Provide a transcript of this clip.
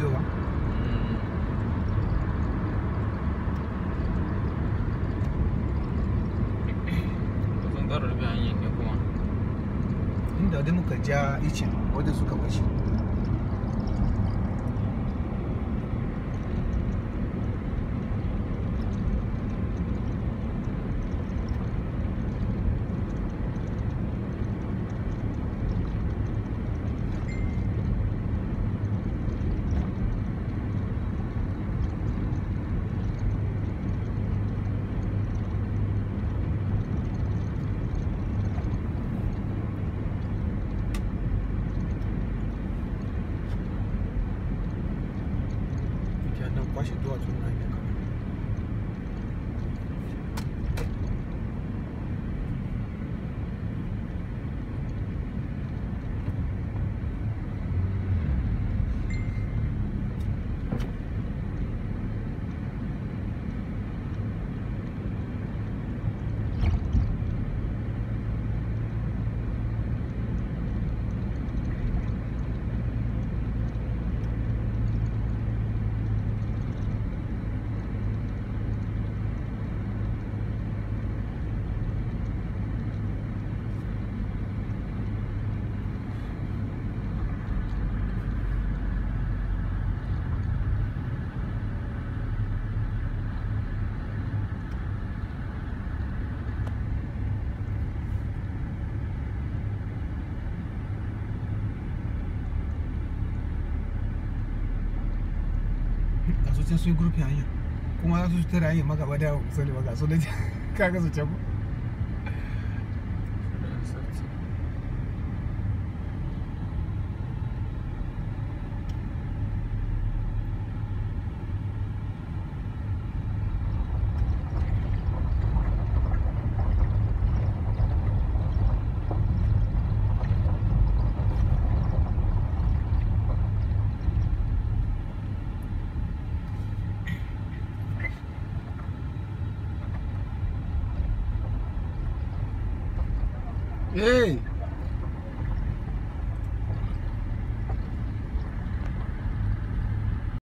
bidiyo ba. Sun ƙara rufe hanyar ne kuma. Inda dai muka ja icin wadda suka bashi. Kwashe duwatsun na hanyar kawai. Ga su can sun yi gurfi hanya kuma za su tare hanyar maka ba da yawon kusa da maka so da kaga su can. Hey!